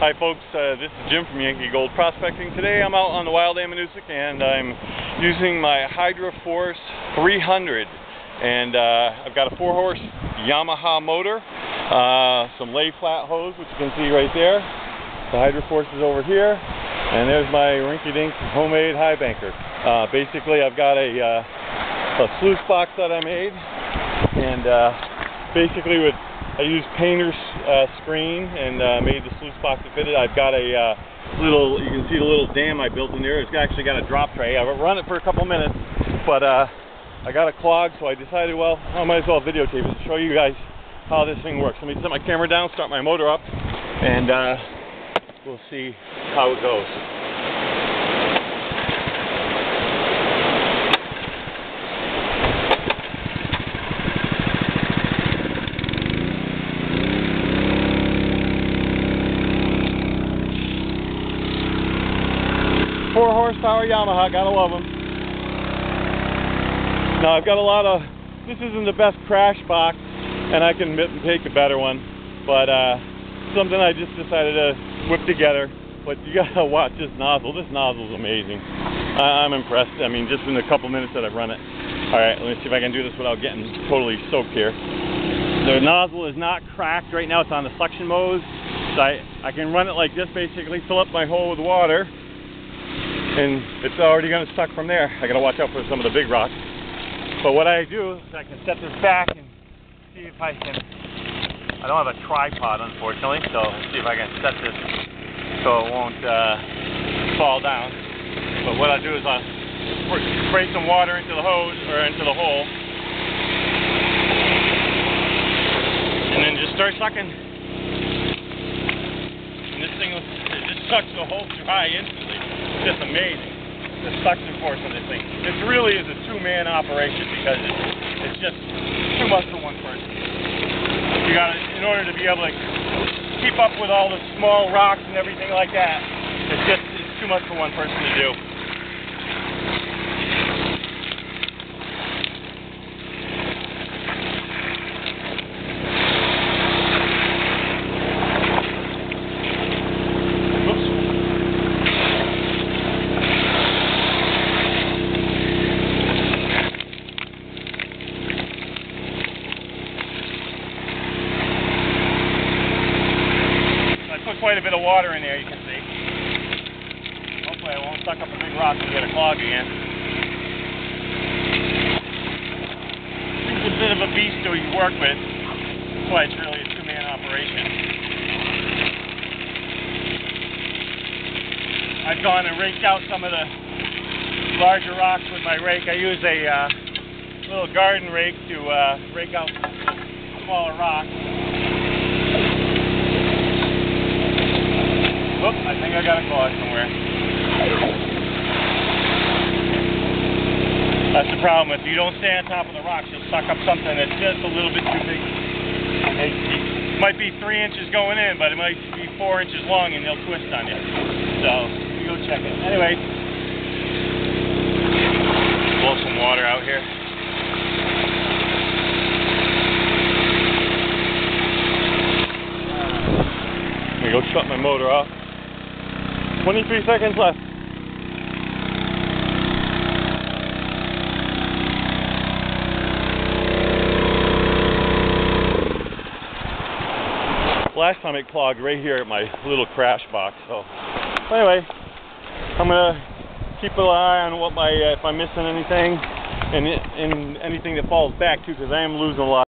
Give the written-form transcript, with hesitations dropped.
Hi folks, this is Jim from Yankee Gold Prospecting. Today I'm out on the Wild Ammonoosuc and I'm using my Hydra Force 300, and I've got a 4-horse Yamaha motor, some lay flat hose which you can see right there. The Hydra Force is over here, and there's my rinky-dink homemade high banker. Basically I've got a sluice box that I made, and basically I used painter's screen and made the sluice box to fit it. I've got a little, you can see the little dam I built in there. It's actually got a drop tray. I've run it for a couple minutes, but I got a clog, so I decided, well, I might as well videotape it to show you guys how this thing works. Let me set my camera down, start my motor up, and we'll see how it goes. Horsepower Yamaha, gotta love them. Now I've got a lot of, this isn't the best crash box, and I can take a better one, but something I just decided to whip together. But you gotta watch this nozzle. This nozzle is amazing. I'm impressed. I mean, just in a couple minutes that I've run it. Alright, let me see if I can do this without getting totally soaked here. The nozzle is not cracked right now, it's on the suction mode, so I can run it like this, basically fill up my hole with water, and it's already going to suck from there. I got to watch out for some of the big rocks. But what I do is I can set this back and see if I can. I don't have a tripod, unfortunately, so let's see if I can set this so it won't fall down. But what I do is I spray some water into the hose or into the hole, and then just start sucking. And this thing, it just sucks the hole dry instantly. It's just amazing, the suction force of this thing. This really is a two-man operation because it's just too much for one person. You got to, in order to be able to keep up with all the small rocks and everything like that, it's too much for one person to do. Quite a bit of water in there, you can see. Hopefully I won't suck up a big rock and get a clog again. It's a bit of a beast to work with. That's why it's really a two-man operation. I've gone and raked out some of the larger rocks with my rake. I use a little garden rake to rake out smaller rocks. Whoop, I think I got a clog somewhere. That's the problem. If you don't stay on top of the rocks, you'll suck up something that's just a little bit too big. It might be 3 inches going in, but it might be 4 inches long and they'll twist on you. So, you go check it. Anyway, blow some water out here. Let me go shut my motor off. 23 seconds left. Last time it clogged right here at my little crash box. So anyway, I'm gonna keep an eye on what if I'm missing anything and anything that falls back too, because I am losing a lot.